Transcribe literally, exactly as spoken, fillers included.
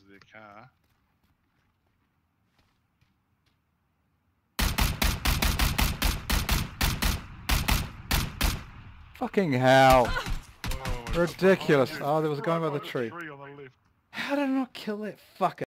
of their car. Fucking hell. Oh, Ridiculous. God. Oh, there was a guy Right by the by tree. tree on the left. How did I not kill that fucker?